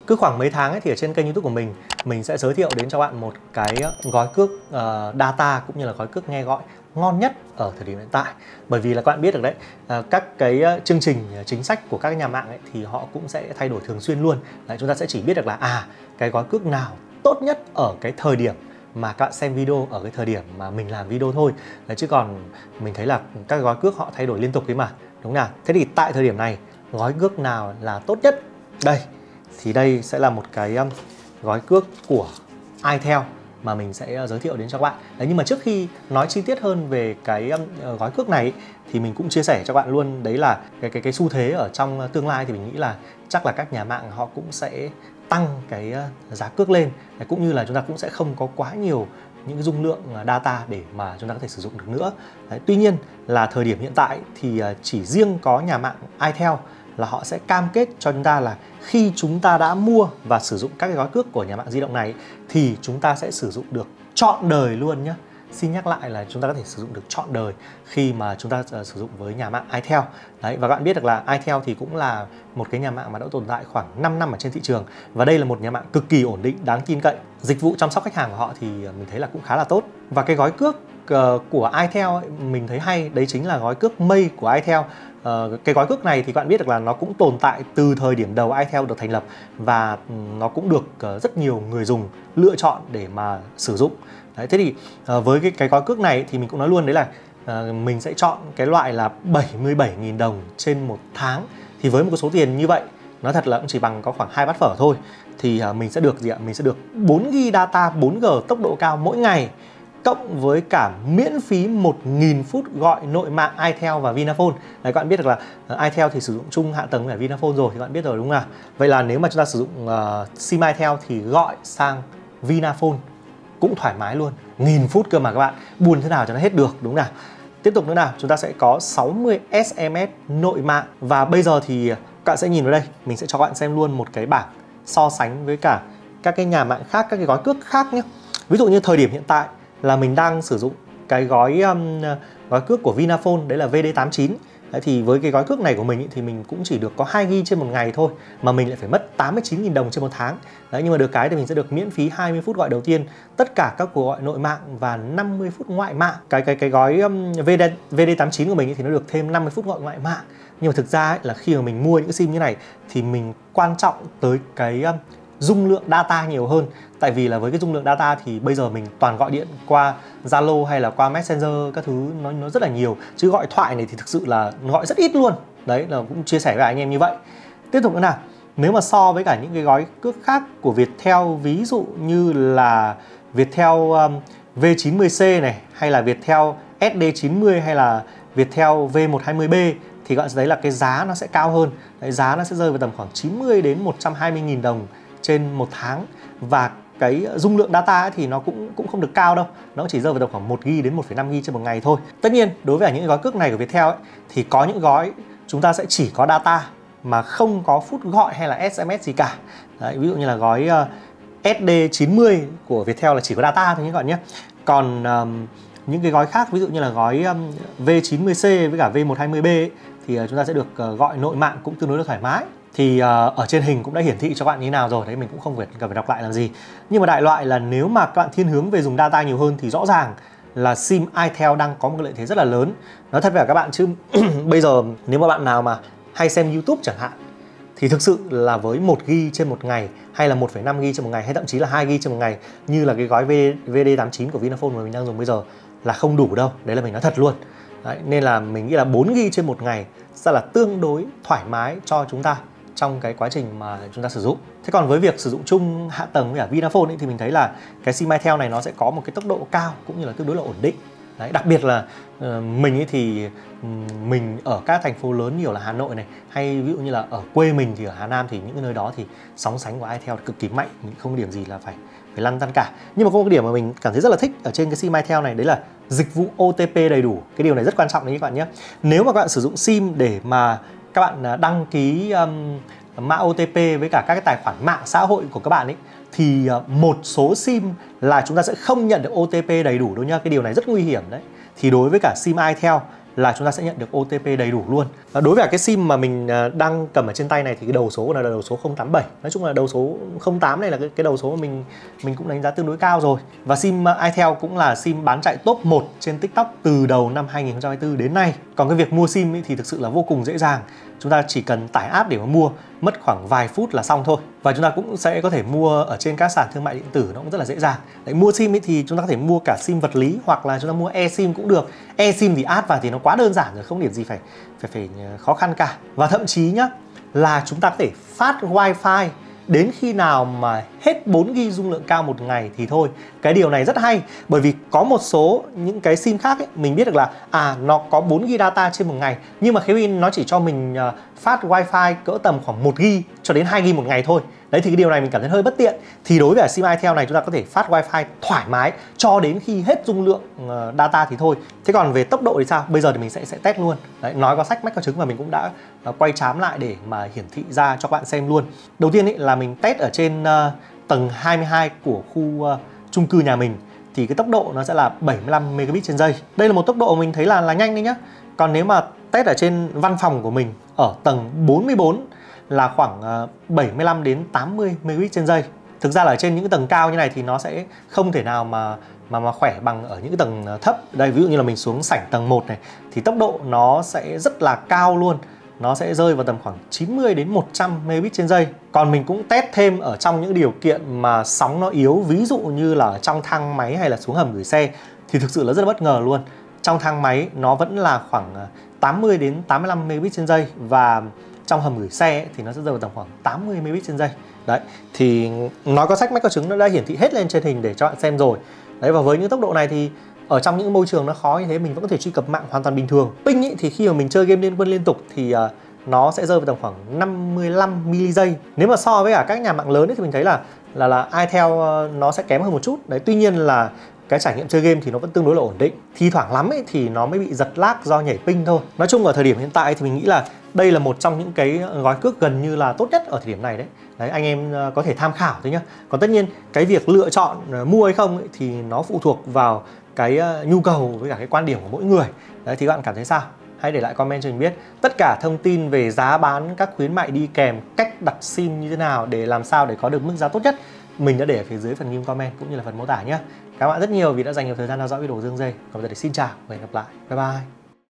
Cứ khoảng mấy tháng ấy thì ở trên kênh YouTube của mình sẽ giới thiệu đến cho bạn một cái gói cước data cũng như là gói cước nghe gọi ngon nhất ở thời điểm hiện tại. Bởi vì là các bạn biết được đấy, các cái chương trình chính sách của các nhà mạng ấy thì họ cũng sẽ thay đổi thường xuyên luôn. Đấy, chúng ta sẽ chỉ biết được là cái gói cước nào tốt nhất ở cái thời điểm mà các bạn xem video, ở cái thời điểm mà mình làm video thôi. Đấy, chứ còn mình thấy là các gói cước họ thay đổi liên tục ấy mà, đúng không nào? Thế thì tại thời điểm này, gói cước nào là tốt nhất? Đây sẽ là một cái gói cước của itel mà mình sẽ giới thiệu đến cho các bạn. Đấy, nhưng mà trước khi nói chi tiết hơn về cái gói cước này thì mình cũng chia sẻ cho các bạn luôn, đấy là cái xu thế ở trong tương lai thì mình nghĩ là chắc là các nhà mạng họ cũng sẽ tăng cái giá cước lên. Đấy, cũng như là chúng ta cũng sẽ không có quá nhiều những cái dung lượng data để mà chúng ta có thể sử dụng được nữa. Đấy, tuy nhiên là thời điểm hiện tại thì chỉ riêng có nhà mạng itel là họ sẽ cam kết cho chúng ta là khi chúng ta đã mua và sử dụng các cái gói cước của nhà mạng di động này thì chúng ta sẽ sử dụng được trọn đời luôn nhé. Xin nhắc lại là chúng ta có thể sử dụng được trọn đời khi mà chúng ta sử dụng với nhà mạng itel. Đấy, và các bạn biết được là itel thì cũng là một cái nhà mạng mà đã tồn tại khoảng 5 năm ở trên thị trường. Và đây là một nhà mạng cực kỳ ổn định, đáng tin cậy. Dịch vụ chăm sóc khách hàng của họ thì mình thấy là cũng khá là tốt. Và cái gói cước của itel ấy, mình thấy hay, đấy chính là gói cước mây của itel. Cái gói cước này thì các bạn biết được là nó cũng tồn tại từ thời điểm đầu itel được thành lập và nó cũng được rất nhiều người dùng lựa chọn để mà sử dụng. Đấy, thế thì với cái gói cước này thì mình cũng nói luôn đấy là mình sẽ chọn cái loại là 77.000 đồng trên một tháng. Thì với một cái số tiền như vậy, nói thật là cũng chỉ bằng có khoảng 2 bát phở thôi, thì mình sẽ được gì ạ? Mình sẽ được 4GB data 4G tốc độ cao mỗi ngày, cộng với cả miễn phí 1.000 phút gọi nội mạng itel và Vinaphone. Đấy, các bạn biết được là itel thì sử dụng chung hạ tầng với Vinaphone rồi thì các bạn biết rồi đúng không nào? Vậy là nếu mà chúng ta sử dụng sim itel thì gọi sang Vinaphone cũng thoải mái luôn, 1.000 phút cơ mà các bạn, buồn thế nào cho nó hết được, đúng nào? Tiếp tục nữa nào, chúng ta sẽ có 60 SMS nội mạng. Và bây giờ thì các bạn sẽ nhìn vào đây, mình sẽ cho các bạn xem luôn một cái bảng so sánh với cả các cái nhà mạng khác, các cái gói cước khác nhé. Ví dụ như thời điểm hiện tại là mình đang sử dụng cái gói cước của Vinaphone, đấy là VD89. Đấy, thì với cái gói cước này của mình thì mình cũng chỉ được có 2GB trên một ngày thôi, mà mình lại phải mất 89.000 đồng trên một tháng. Đấy, nhưng mà được cái thì mình sẽ được miễn phí 20 phút gọi đầu tiên, tất cả các cuộc gọi nội mạng và 50 phút ngoại mạng. Cái gói VD89 của mình thì nó được thêm 50 phút gọi ngoại mạng. Nhưng mà thực ra ấy, là khi mà mình mua những cái sim như này thì mình quan trọng tới cái dung lượng data nhiều hơn. Tại vì là với cái dung lượng data thì bây giờ mình toàn gọi điện qua Zalo hay là qua Messenger các thứ nó rất là nhiều, chứ gọi thoại này thì thực sự là gọi rất ít luôn. Đấy, là cũng chia sẻ với anh em như vậy. Tiếp tục nữa nào, nếu mà so với cả những cái gói cước khác của Viettel, ví dụ như là Viettel V90C này, hay là Viettel SD90 hay là Viettel V120B thì các bạn sẽ thấy là cái giá nó sẽ cao hơn. Đấy, giá nó sẽ rơi vào tầm khoảng 90 đến 120.000 đồng trên một tháng. Và cái dung lượng data ấy thì nó cũng không được cao đâu, nó chỉ rơi vào tầm khoảng 1GB đến 1,5GB trên một ngày thôi. Tất nhiên đối với những gói cước này của Viettel ấy, thì có những gói chúng ta sẽ chỉ có data mà không có phút gọi hay là SMS gì cả. Đấy, ví dụ như là gói SD90 của Viettel là chỉ có data thôi các bạn nhé. Còn những cái gói khác, ví dụ như là gói V90C với cả V120B ấy, thì chúng ta sẽ được gọi nội mạng cũng tương đối là thoải mái. Thì ở trên hình cũng đã hiển thị cho các bạn như thế nào rồi, đấy mình cũng không cần phải đọc lại làm gì. Nhưng mà đại loại là nếu mà các bạn thiên hướng về dùng data nhiều hơn thì rõ ràng là sim itel đang có một cái lợi thế rất là lớn. Nói thật với các bạn chứ bây giờ nếu mà bạn nào mà hay xem YouTube chẳng hạn thì thực sự là với 1GB trên một ngày hay là 1,5GB trên một ngày hay thậm chí là 2GB trên một ngày như là cái gói VD89 của Vinaphone mà mình đang dùng bây giờ là không đủ đâu. Đấy là mình nói thật luôn. Đấy, nên là mình nghĩ là 4GB trên một ngày sẽ là tương đối thoải mái cho chúng ta trong cái quá trình mà chúng ta sử dụng. Thế còn với việc sử dụng chung hạ tầng với cả Vinaphone ấy, thì mình thấy là cái sim itel này nó sẽ có một cái tốc độ cao cũng như là tương đối là ổn định. Đấy, đặc biệt là mình ấy thì mình ở các thành phố lớn nhiều là Hà Nội này, hay ví dụ như là ở quê mình thì ở Hà Nam thì những cái nơi đó thì sóng sánh của itel cực kỳ mạnh, mình không có điểm gì là phải lăn tăn cả. Nhưng mà có một cái điểm mà mình cảm thấy rất là thích ở trên cái sim itel này, đấy là dịch vụ OTP đầy đủ. Cái điều này rất quan trọng đấy các bạn nhé. Nếu mà các bạn sử dụng sim để mà các bạn đăng ký mã OTP với cả các cái tài khoản mạng xã hội của các bạn ấy, thì một số sim là chúng ta sẽ không nhận được OTP đầy đủ đâu nha. Cái điều này rất nguy hiểm đấy. Thì đối với cả sim itel là chúng ta sẽ nhận được OTP đầy đủ luôn. Đối với cái sim mà mình đang cầm ở trên tay này thì cái đầu số của nó là đầu số 087. Nói chung là đầu số 08 này là cái đầu số mà mình cũng đánh giá tương đối cao rồi. Và sim itel cũng là sim bán chạy top 1 trên TikTok từ đầu năm 2024 đến nay. Còn cái việc mua sim thì thực sự là vô cùng dễ dàng. Chúng ta chỉ cần tải app để mà mua, mất khoảng vài phút là xong thôi. Và chúng ta cũng sẽ có thể mua ở trên các sàn thương mại điện tử, nó cũng rất là dễ dàng. Đấy, mua sim thì chúng ta có thể mua cả sim vật lý hoặc là chúng ta mua eSIM cũng được. eSIM thì add vào thì nó quá đơn giản rồi, không điểm gì phải khó khăn cả. Và thậm chí nhá, là chúng ta có thể phát wifi đến khi nào mà hết 4GB dung lượng cao một ngày thì thôi. Cái điều này rất hay, bởi vì có một số những cái sim khác ấy, mình biết được là nó có 4GB data trên một ngày, nhưng mà khi nó chỉ cho mình phát wifi cỡ tầm khoảng 1GB cho đến 2GB một ngày thôi. Đấy thì cái điều này mình cảm thấy hơi bất tiện. Thì đối với sim itel này chúng ta có thể phát wifi thoải mái cho đến khi hết dung lượng data thì thôi. Thế còn về tốc độ thì sao? Bây giờ thì mình sẽ test luôn. Đấy, nói có sách mách có chứng và mình cũng đã quay chám lại để mà hiển thị ra cho các bạn xem luôn. Đầu tiên là mình test ở trên tầng 22 của khu chung cư nhà mình thì cái tốc độ nó sẽ là 75 Mbps trên giây. Đây là một tốc độ mình thấy là nhanh đấy nhá. Còn nếu mà test ở trên văn phòng của mình ở tầng 44 là khoảng 75 đến 80 Mbps trên giây. Thực ra là ở trên những cái tầng cao như này thì nó sẽ không thể nào mà khỏe bằng ở những cái tầng thấp. Đây ví dụ như là mình xuống sảnh tầng 1 này thì tốc độ nó sẽ rất là cao luôn. Nó sẽ rơi vào tầm khoảng 90 đến 100 Mbps trên giây. Còn mình cũng test thêm ở trong những điều kiện mà sóng nó yếu, ví dụ như là trong thang máy hay là xuống hầm gửi xe thì thực sự là rất là bất ngờ luôn. Trong thang máy nó vẫn là khoảng 80 đến 85 Mbps trên giây và trong hầm gửi xe thì nó sẽ rơi vào tầm khoảng 80 Mbps trên giây. Đấy, thì nói có sách mách có chứng, nó đã hiển thị hết lên trên hình để cho bạn xem rồi. Đấy, và với những tốc độ này thì ở trong những môi trường nó khó như thế mình vẫn có thể truy cập mạng hoàn toàn bình thường. Ping thì khi mà mình chơi game liên quân liên tục thì nó sẽ rơi vào tầm khoảng 55 ms giây. Nếu mà so với cả các nhà mạng lớn thì mình thấy là itel nó sẽ kém hơn một chút. Đấy, tuy nhiên là cái trải nghiệm chơi game thì nó vẫn tương đối là ổn định. Thi thoảng lắm thì nó mới bị giật lag do nhảy ping thôi. Nói chung ở thời điểm hiện tại thì mình nghĩ là đây là một trong những cái gói cước gần như là tốt nhất ở thời điểm này đấy. Đấy, anh em có thể tham khảo thôi nhá. Còn tất nhiên cái việc lựa chọn mua hay không thì nó phụ thuộc vào cái nhu cầu với cả cái quan điểm của mỗi người. Đấy, thì các bạn cảm thấy sao? Hãy để lại comment cho mình biết. Tất cả thông tin về giá bán, các khuyến mại đi kèm, cách đặt sim như thế nào để làm sao để có được mức giá tốt nhất, mình đã để ở phía dưới phần ghim comment cũng như là phần mô tả nhé. Cảm ơn bạn rất nhiều vì đã dành nhiều thời gian theo dõi video Dương Dây. Còn bây giờ thì xin chào và hẹn gặp lại. Bye bye.